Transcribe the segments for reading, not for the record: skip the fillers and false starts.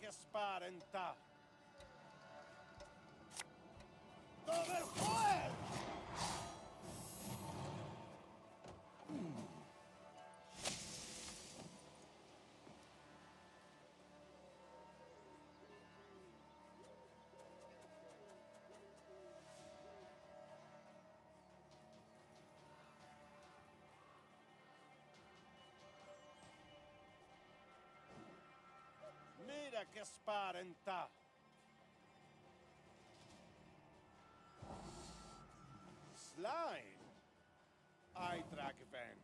che spaventa! Dove fue? Mira che spaventa! Slime! Ai Dragven!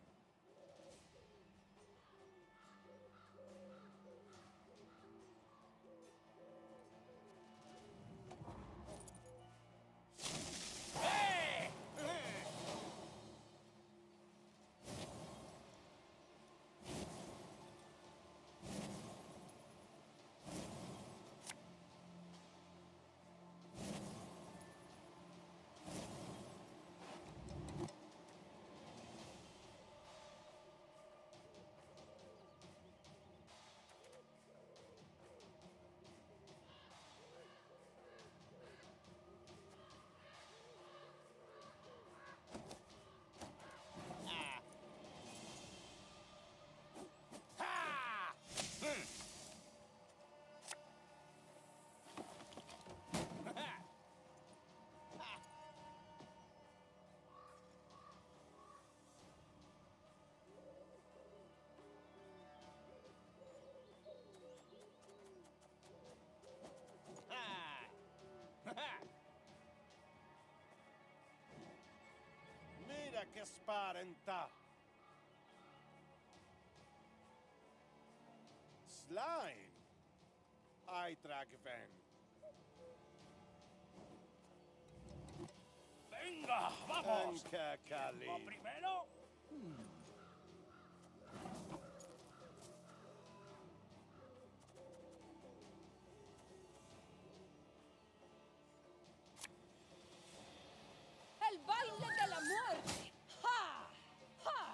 Mira che spaventa! Slime! Ai Dragven! ¡Venga, vamos! Anche Kali! ¿Lo primero? ¡El baile de la muerte! ¡Ja! ¡Ja!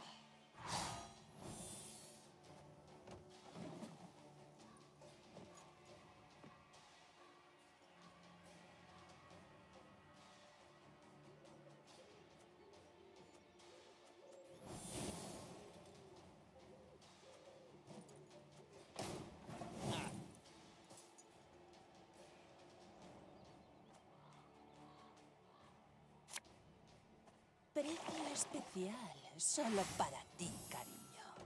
Precio especial, solo para ti, cariño.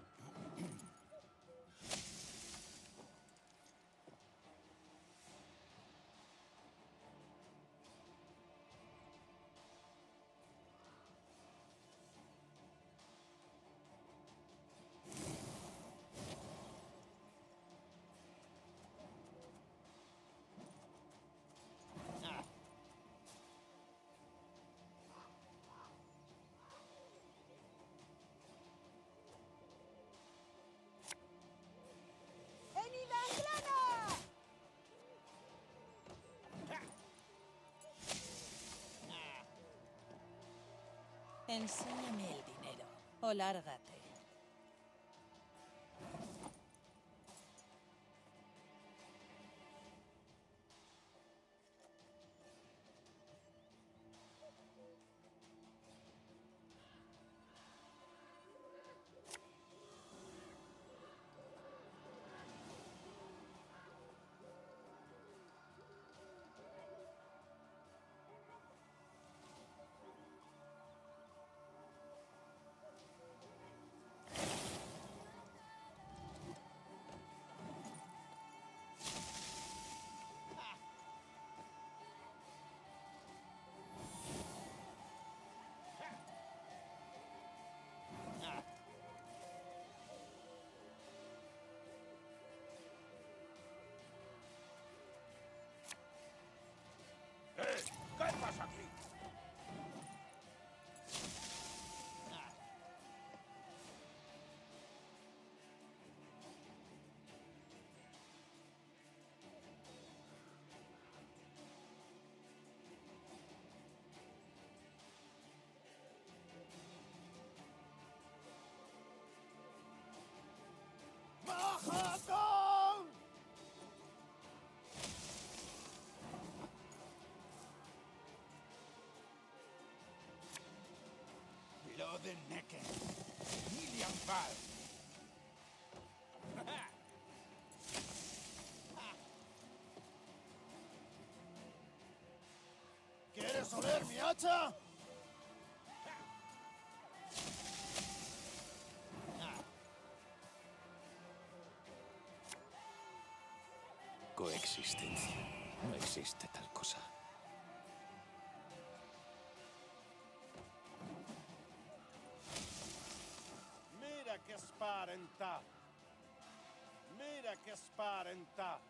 ¡Venida Anglana! Enséñame el dinero o lárgate. principal. ¿Quieres oler mi hacha? Coexistencia. No existe tal cosa. Mira che sparenta. Mira che sparenta.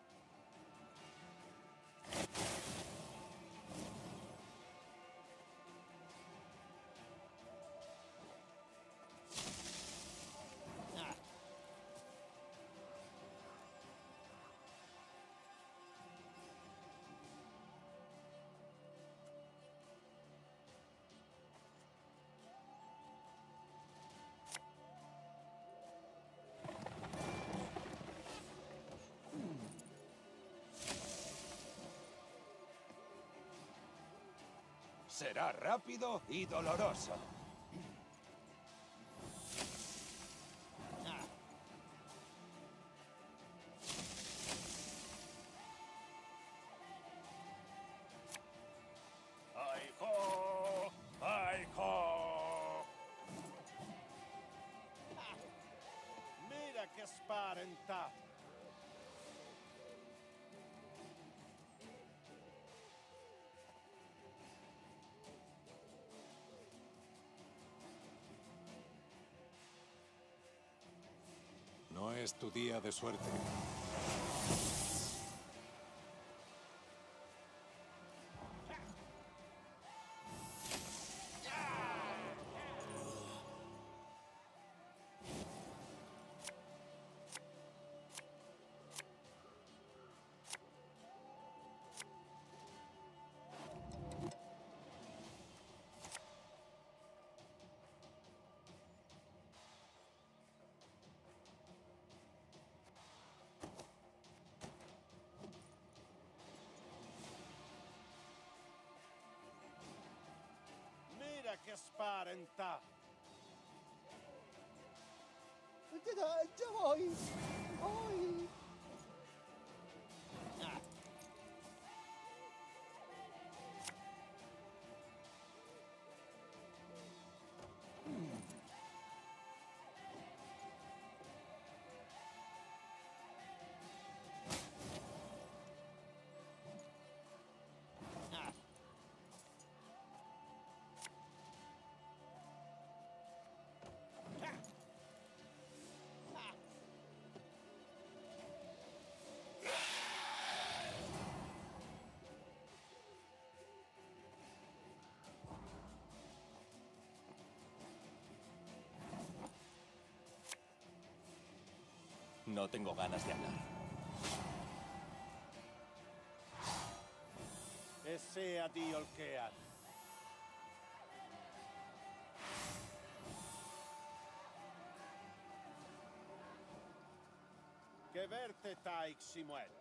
Será rápido y doloroso. ¡Ay, ho! ¡Ay, ho! Mira che sparenta. No es tu día de suerte. Mira che sparenta. Ya voy. Voy. No tengo ganas de hablar. E sea Dio il che ha. Che verte taix simuet.